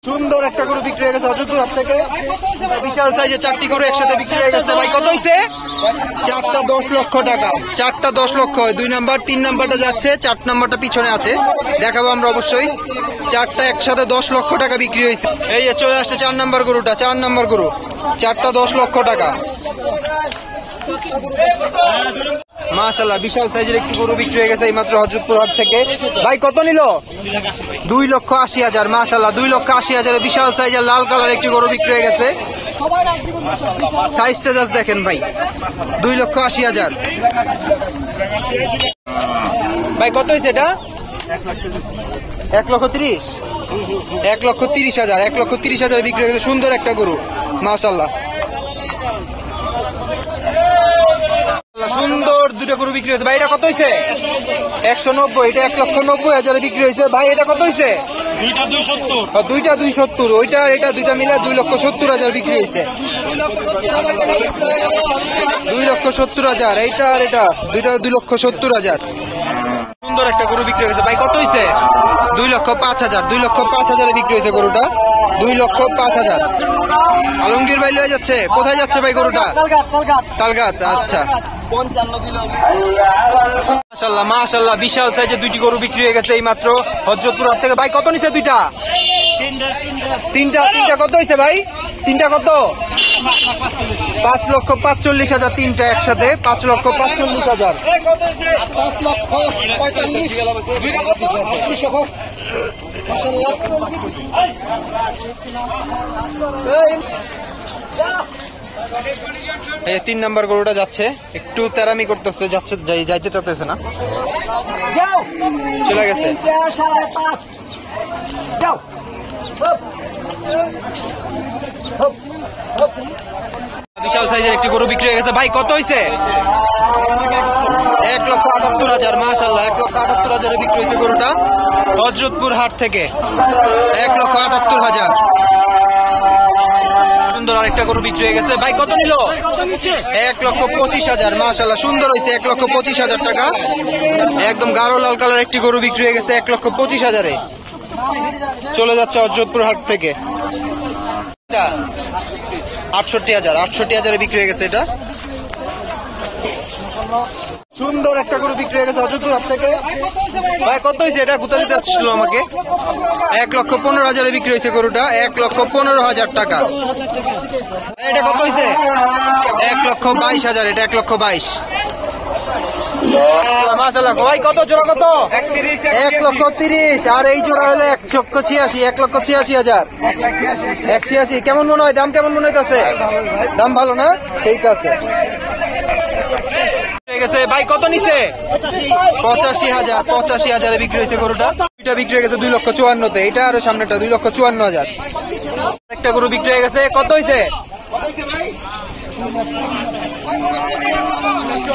সুন্দর একটা গরু বিক্রি হয়ে গেছে অযোধ্যা হাট থেকে। বিশাল সাইজে 4টি গরু একসাথে বিক্রি হয়ে গেছে। ভাই কত হয়েছে? 4টা 10 লক্ষ টাকা। 4টা 10 লক্ষ। 2 নাম্বার 3 নাম্বারটা যাচ্ছে, 4 নাম্বারটা পিছনে আছে, দেখাবো আমরা অবশ্যই। 4টা একসাথে 10 লক্ষ টাকা বিক্রি হয়েছে। এই যে চলে আসছে 4 নাম্বার গরুটা, 4 নাম্বার গরু, 4টা 10 লক্ষ টাকা। মাশাআল্লাহ বিশাল সাইজের একটি গরু বিক্রি হয়ে গেছে এইমাত্র হযরতপুর হাট থেকে। ভাই কত নিল? 2,80,000। মাশাআল্লাহ 2,80,000 বিশাল সাইজের লাল কালার একটি গরু বিক্রি হয়ে গেছে। সাইজটা জাস্ট দেখেন ভাই, 2,80,000। ভাই কত হয়েছে এটা? 1,30,000। 1,30,000। 1,30,000 বিক্রি হয়ে গেছে। সুন্দর একটা গরু মাশাআল্লাহ। সুন্দর দুটো গরু বিক্রি হয়েছে। ভাই এটা কত হয়েছে? 190। এটা 1,90,000 বিক্রি হয়েছে। ভাই এটা কত হয়েছে? 2টা 270। ওইটা এটা দুইটা মিলে 2,70,000 বিক্রি হয়েছে। 2,70,000। এইটা আর এটা দুইটা 2,70,000। সুন্দর একটা গরু বিক্রি হয়েছে। ভাই কত হয়েছে? 2,05,000। 2,05,000 বিক্রি হয়েছে গরুটা। 2,05,000। আলমগীর ভাই লয়ে যাচ্ছে। কোথায় যাচ্ছে ভাই গরুটা? তালগাত। আচ্ছা। মাশাআল্লাহ মাশাআল্লাহ বিশাল সাইজের 2টি গরু বিক্রি হয়ে গেছে এই মাত্র হযরতপুর হাট থেকে। ভাই কত নিছে দুইটা? তিনটা কত হয়েছে ভাই? তিনটা কত? 5,45,000। তিনটা একসাথে 5,45,000। এই 3 নাম্বার গরুটা যাচ্ছে, একটু তেরামি করতেছে, যাচ্ছে যাইতে চাইতেছে না, চলে গেছে। বিশাল সাইজের একটি গরু বিক্রি হয়ে গেছে। ভাই কত হয়েছে? 1,78,000। মাশাআল্লাহ 1,78,000 বিক্রি হয়েছে গরুটা হযরতপুর হাট থেকে। 1,78,000। সুন্দর আরেকটা গরু বিক্রি হয়ে গেছে। ভাই কত নিল? 1,25,000। মাশাআল্লাহ সুন্দর হয়েছে। 1,25,000 টাকা। একদম গাঢ় লাল কালার একটি গরু বিক্রি হয়ে গেছে 1,25,000-এ। চলে যাচ্ছে হযরতপুর হাট থেকে। 68,000। 68,000-এ বিক্রি হয়ে গেছে এটা। সুন্দর একটা গরু বিক্রি হয়ে গেছে হযরতপুর হাট থেকে। ভাই কত হয়েছে এটা? গুতা দিতে আসছিল আমাকে। 1,15,000-এ বিক্রি হয়েছে গরুটা। 1,15,000 টাকা। এটা কত হয়েছে? 1,22,000। এটা 1,22,000। মাশাআল্লাহ। ভাই কত জোড়া? কত? 1,30,000। আর এই জোড়া হলো 1,86,000। 1,86,000। 1,86,000। কেমন মনে হয়? দাম কেমন মনে হইতেছে? দাম ভালো না? ঠিক আছে। ভাই কত নিছে? 85,000। 85,000-এ বিক্রি হয়েছে গরুটা। এটা বিক্রি হয়ে গেছে 2,54,000-তে। এটা আরো সামনেটা 2,54,000। একটা গরু বিক্রি হয়ে গেছে। কত হয়েছে?